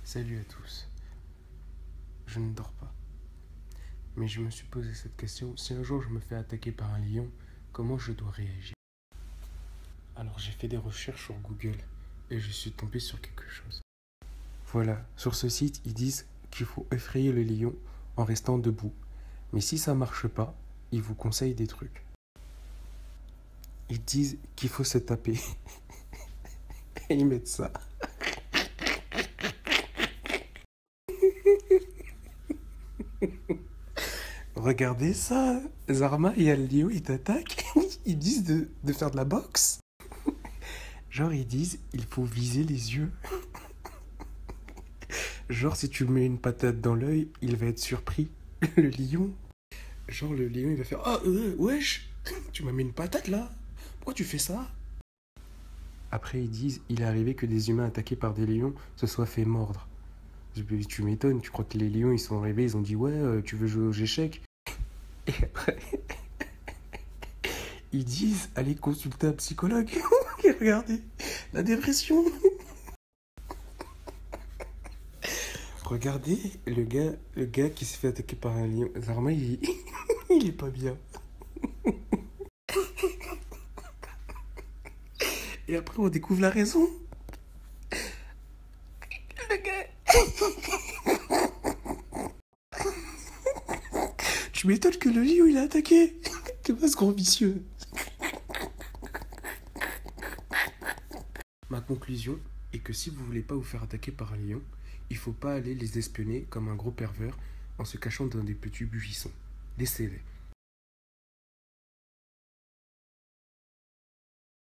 Salut à tous. Je ne dors pas. Mais je me suis posé cette question, si un jour je me fais attaquer par un lion, comment je dois réagir? Alors j'ai fait des recherches sur Google et je suis tombé sur quelque chose. Voilà, sur ce site, ils disent qu'il faut effrayer le lion en restant debout. Mais si ça marche pas, ils vous conseillent des trucs. Ils disent qu'il faut se taper. Et ils mettent ça. Regardez ça, Zarma et le lion, ils t'attaquent. Ils disent de faire de la boxe. Genre, ils disent, il faut viser les yeux. Genre, si tu mets une patate dans l'œil, il va être surpris. Le lion. Genre, le lion, il va faire, ah, wesh, tu m'as mis une patate là? Pourquoi tu fais ça? Après, ils disent, il est arrivé que des humains attaqués par des lions se soient fait mordre. Tu m'étonnes, tu crois que les lions, ils sont arrivés, ils ont dit, ouais, tu veux jouer aux échecs? Et après, ils disent, allez consulter un psychologue. Et regardez, la dépression. Regardez le gars qui s'est fait attaquer par un lion. Zarma, il est pas bien. Et après, on découvre la raison. Le gars. Tu m'étonnes que le lion, il a attaqué. Tu vois ce gros vicieux. Ma conclusion est que si vous voulez pas vous faire attaquer par un lion, il faut pas aller les espionner comme un gros pervers en se cachant dans des petits buissons. Laissez-les.